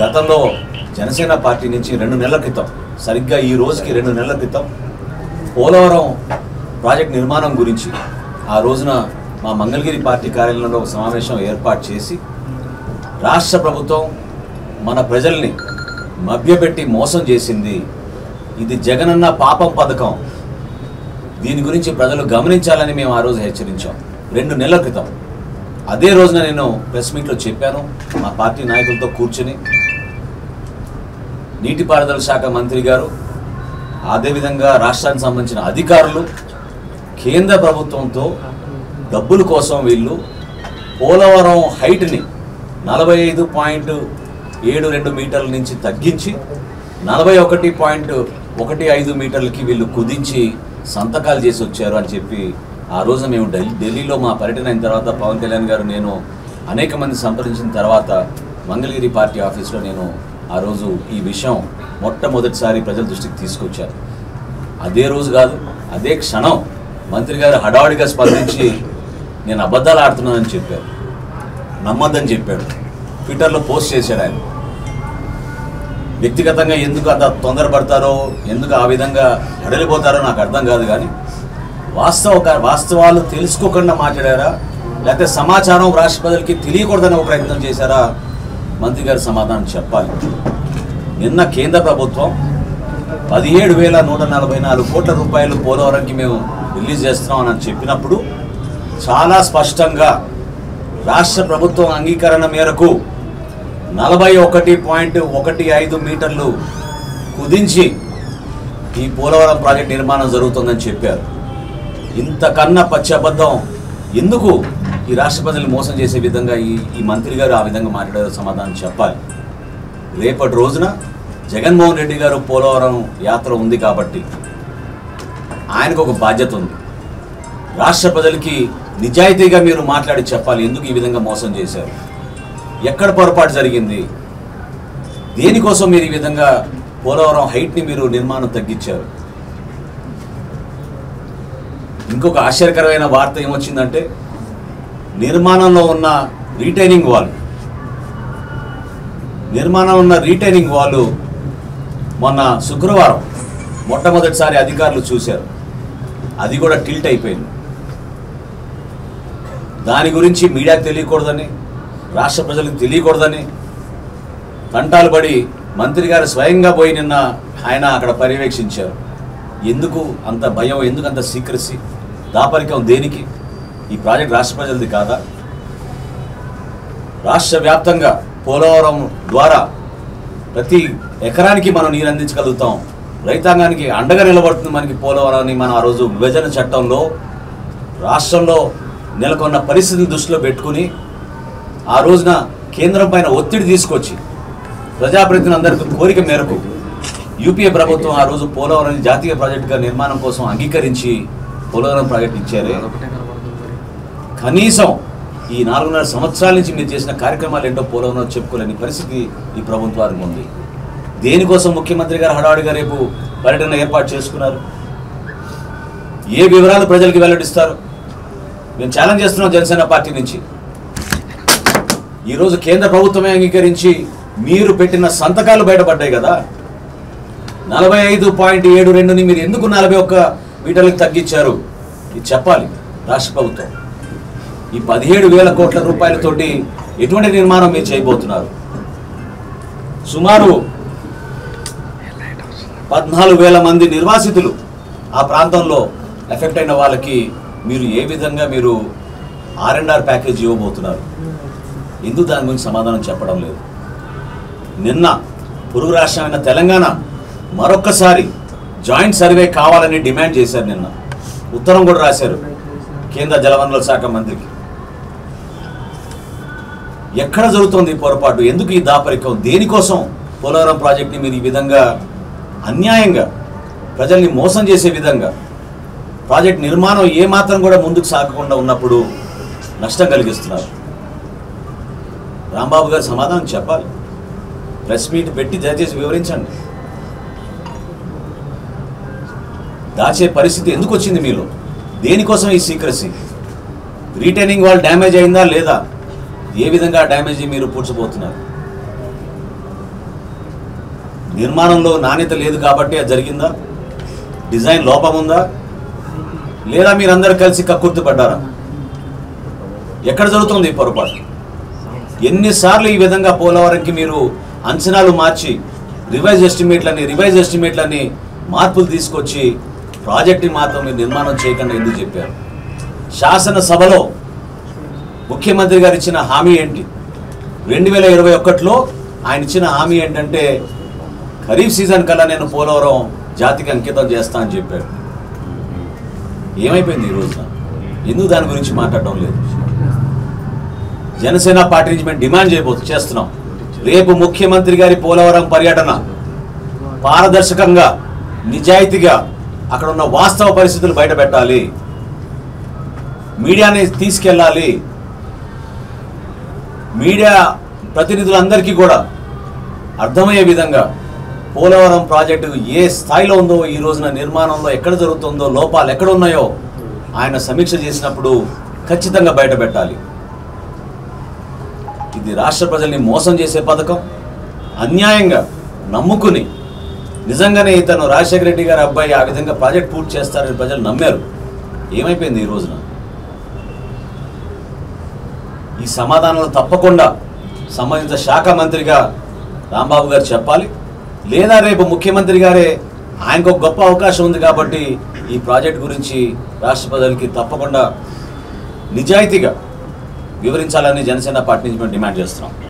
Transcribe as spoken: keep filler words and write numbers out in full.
గతంలో జనసేన పార్టీ నుంచి రెండు నెలల క్రితం, సరిగ్గా ఈ రోజుకి రెండు నెలల క్రితం పోలవరం ప్రాజెక్ట్ నిర్మాణం గురించి ఆ రోజున మా మంగళగిరి పార్టీ కార్యాలయంలో ఒక సమావేశం ఏర్పాటు చేసి రాష్ట్ర ప్రభుత్వం మన ప్రజల్ని మభ్యపెట్టి మోసం చేసింది, ఇది జగనన్న పాపం పథకం, దీని గురించి ప్రజలు గమనించాలని మేము ఆ రోజు హెచ్చరించాం రెండు నెలల క్రితం. అదే రోజున నేను ప్రెస్ మీట్లో చెప్పాను, మా పార్టీ నాయకులతో కూర్చుని నీటిపారుదల శాఖ మంత్రి గారు, అదేవిధంగా రాష్ట్రానికి సంబంధించిన అధికారులు కేంద్ర ప్రభుత్వంతో డబ్బుల కోసం వీళ్ళు పోలవరం హైట్ని నలభై ఐదు పాయింట్ ఏడు రెండు మీటర్ల నుంచి తగ్గించి నలభై ఒకటి పాయింట్ ఒకటి ఐదు మీటర్లకి వీళ్ళు కుదించి సంతకాలు చేసి వచ్చారు అని చెప్పి ఆ రోజు మేము ఢిల్లీ ఢిల్లీలో మా పర్యటన అయిన తర్వాత పవన్ కళ్యాణ్ గారు నేను అనేక మంది సంప్రదించిన తర్వాత మంగళగిరి పార్టీ ఆఫీస్లో నేను ఆ రోజు ఈ విషయం మొట్టమొదటిసారి ప్రజల దృష్టికి తీసుకొచ్చారు. అదే రోజు కాదు, అదే క్షణం మంత్రి గారు హడావుడిగా స్పందించి నేను అబద్ధాలు ఆడుతున్నానని చెప్పారు, నమ్మద్దని చెప్పాడు. ట్విట్టర్లో పోస్ట్ చేశాడు ఆయన. వ్యక్తిగతంగా ఎందుకు అంత తొందరపడతారో, ఎందుకు ఆ విధంగా హడలిపోతారో నాకు అర్థం కాదు, కానీ వాస్తవ వాస్తవాలు తెలుసుకోకుండా మాట్లాడారా, లేకపోతే సమాచారం రాష్ట్ర ప్రజలకి తెలియకూడదని ఒక ప్రయత్నం చేశారా, మంత్రి గారు సమాధానం చెప్పాలి. నిన్న కేంద్ర ప్రభుత్వం పదిహేడు వేల నూట నలభై నాలుగు కోట్ల రూపాయలు పోలవరంకి మేము రిలీజ్ చేస్తున్నామని చెప్పినప్పుడు చాలా స్పష్టంగా రాష్ట్ర ప్రభుత్వం అంగీకరణ మేరకు నలభై ఒకటి పాయింట్ ఒకటి ఐదు మీటర్లు కుదించి ఈ పోలవరం ప్రాజెక్ట్ నిర్మాణం జరుగుతుందని చెప్పారు. ఇంతకన్నా పచ్చి అబద్ధం ఎందుకు ఈ రాష్ట్ర ప్రజల్ని మోసం చేసే విధంగా ఈ ఈ మంత్రి గారు ఆ విధంగా మాట్లాడారో సమాధానం చెప్పాలి. రేపటి రోజున జగన్మోహన్ రెడ్డి గారు పోలవరం యాత్ర ఉంది కాబట్టి ఆయనకు ఒక బాధ్యత ఉంది. రాష్ట్ర ప్రజలకి నిజాయితీగా మీరు మాట్లాడి చెప్పాలి, ఎందుకు ఈ విధంగా మోసం చేశారు, ఎక్కడ పొరపాటు జరిగింది, దేనికోసం మీరు ఈ విధంగా పోలవరం హైట్ని మీరు నిర్మాణం తగ్గించారు. ఇంకొక ఆశ్చర్యకరమైన వార్త ఏమొచ్చిందంటే నిర్మాణంలో ఉన్న రీటైనింగ్ వాల్ నిర్మాణం ఉన్న రీటైనింగ్ వాల్ మొన్న శుక్రవారం మొట్టమొదటిసారి అధికారులు చూశారు, అది కూడా టిల్ట్ అయిపోయింది. దాని గురించి మీడియాకు తెలియకూడదని, రాష్ట్ర ప్రజలకు తెలియకూడదని తంటాలు పడి మంత్రి గారు స్వయంగా పోయి నిన్న ఆయన అక్కడ పర్యవేక్షించారు. ఎందుకు అంత భయం, ఎందుకు అంత సీక్రెసీ, దాపరికం దేనికి? ఈ ప్రాజెక్ట్ రాష్ట్ర ప్రజలది కాదా? రాష్ట్ర వ్యాప్తంగా పోలవరం ద్వారా ప్రతి ఎకరానికి మనం నీరు అందించగలుగుతాం, రైతాంగానికి అండగా నిలబడుతుంది మనకి పోలవరాన్ని. మనం ఆ రోజు విభజన చట్టంలో రాష్ట్రంలో నెలకొన్న పరిస్థితిని దృష్టిలో పెట్టుకుని ఆ రోజున కేంద్రం పైన ఒత్తిడి తీసుకొచ్చి ప్రజాప్రతినిధులందరికీ కోరిక మేరకు యూపీఏ ప్రభుత్వం ఆ రోజు పోలవరాన్ని జాతీయ ప్రాజెక్టుగా నిర్మాణం కోసం అంగీకరించి పోలవరం ప్రాజెక్ట్ ఇచ్చారే. కనీసం ఈ నాలుగున్నర సంవత్సరాల నుంచి మీరు చేసిన కార్యక్రమాలు ఏంటో పోలవరం చెప్పుకోలేని పరిస్థితి ఈ ప్రభుత్వానికి ఉంది. దేనికోసం ముఖ్యమంత్రి గారు హడావుడిగా రేపు పర్యటన ఏర్పాటు చేసుకున్నారు? ఏ వివరాలు ప్రజలకు వెల్లడిస్తారు? మేము ఛాలెంజ్ చేస్తున్నాం జనసేన పార్టీ నుంచి. ఈరోజు కేంద్ర ప్రభుత్వమే అంగీకరించి మీరు పెట్టిన సంతకాలు బయటపడ్డాయి కదా. నలభై ఐదు పాయింట్ ఏడు రెండుని మీరు ఎందుకు నలభై ఒక్క మీటర్లకు తగ్గించారు? ఇది చెప్పాలి రాష్ట్ర ప్రభుత్వం. ఈ పదిహేడు వేల కోట్ల రూపాయలతోటి ఎటువంటి నిర్మాణం మీరు చేయబోతున్నారు? సుమారు పద్నాలుగు వేల మంది నిర్వాసితులు ఆ ప్రాంతంలో ఎఫెక్ట్ అయిన వాళ్ళకి మీరు ఏ విధంగా మీరు ఆర్ అండ్ ఆర్ ప్యాకేజ్ ఇవ్వబోతున్నారు? ఎందుకు దాని గురించి సమాధానం చెప్పడం లేదు? నిన్న పొరుగు రాష్ట్రమైన తెలంగాణ మరొక్కసారి జాయింట్ సర్వే కావాలని డిమాండ్ చేశారు. నిన్న ఉత్తరం కూడా రాశారు కేంద్ర జలవనరుల శాఖ మంత్రికి. ఎక్కడ జరుగుతుంది పొరపాటు? ఎందుకు ఈ దాపరికం? దేనికోసం పోలవరం ప్రాజెక్ట్ని మీరు ఈ విధంగా అన్యాయంగా ప్రజల్ని మోసం చేసే విధంగా ప్రాజెక్ట్ నిర్మాణం ఏమాత్రం కూడా ముందుకు సాగకుండా ఉన్నప్పుడు నష్టం కలిగిస్తున్నారు? రాంబాబు గారు సమాధానం చెప్పాలి. ప్రెస్ మీట్ పెట్టి దయచేసి వివరించండి. దాచే పరిస్థితి ఎందుకు వచ్చింది మీలో? దేనికోసం ఈ సీక్రెసీ? రీటైనింగ్ వాల్ డ్యామేజ్ అయిందా లేదా? ఏ విధంగా డ్యామేజ్ మీరు పూడ్చబోతున్నారు? నిర్మాణంలో నాణ్యత లేదు కాబట్టి అది జరిగిందా? డిజైన్ లోపం ఉందా? లేదా మీరందరూ కలిసి కక్కుర్తిపడ్డారా? ఎక్కడ జరుగుతుంది ఈ పొరపాటు? ఎన్నిసార్లు ఈ విధంగా పోలవరంకి మీరు అంచనాలు మార్చి రివైజ్ ఎస్టిమేట్లని రివైజ్ ఎస్టిమేట్లని మార్పులు తీసుకొచ్చి ప్రాజెక్టుని మాత్రం మీరు నిర్మాణం చేయకుండా ఎందుకు చెప్పారు? శాసనసభలో ముఖ్యమంత్రి గారు ఇచ్చిన హామీ ఏంటి? రెండు వేల ఇరవై ఒకటిలో ఆయన ఇచ్చిన హామీ ఏంటంటే ఖరీఫ్ సీజన్ కల్లా నేను పోలవరం జాతికి అంకితం చేస్తా అని చెప్పాడు. ఏమైపోయింది ఈ రోజున? ఎందుకు దాని గురించి మాట్లాడడం లేదు? జనసేన పార్టీ నుంచి మేము డిమాండ్ చేయబో చేస్తున్నాం. రేపు ముఖ్యమంత్రి గారి పోలవరం పర్యటన పారదర్శకంగా నిజాయితీగా అక్కడ ఉన్న వాస్తవ పరిస్థితులు బయట పెట్టాలి, మీడియాని తీసుకెళ్ళాలి. మీడియా ప్రతినిధులందరికీ కూడా అర్థమయ్యే విధంగా పోలవరం ప్రాజెక్టు ఏ స్థాయిలో ఉందో, ఈ రోజున నిర్మాణంలో ఎక్కడ జరుగుతుందో, లోపాలు ఎక్కడ ఉన్నాయో ఆయన సమీక్ష చేసినప్పుడు ఖచ్చితంగా బయట పెట్టాలి. ఇది రాష్ట్ర ప్రజల్ని మోసం చేసే పథకం. అన్యాయంగా నమ్ముకుని నిజంగానే ఇతను రాజశేఖర రెడ్డి గారి అబ్బాయి ఆ విధంగా ప్రాజెక్ట్ పూర్తి చేస్తారని ప్రజలు నమ్మారు. ఏమైపోయింది ఈ రోజున? ఈ సమాధానాలు తప్పకుండా సంబంధిత శాఖ మంత్రిగా రాంబాబు గారు చెప్పాలి. లేదా రేపు ముఖ్యమంత్రి గారే ఆయనకు ఒక గొప్ప అవకాశం ఉంది కాబట్టి ఈ ప్రాజెక్ట్ గురించి రాష్ట్ర ప్రజలకి తప్పకుండా నిజాయితీగా వివరించాలని జనసేన పార్టీ నుంచి మేము డిమాండ్ చేస్తున్నాం.